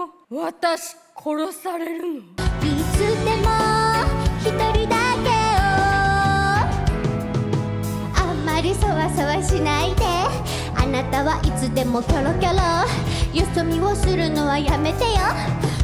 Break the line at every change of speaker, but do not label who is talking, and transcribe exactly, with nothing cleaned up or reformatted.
よ。私殺されるの。
いつでも一人だけをあんまりそわそわしないで。あなたはいつでもキョロキョロ。よそ見をするのはやめてよ。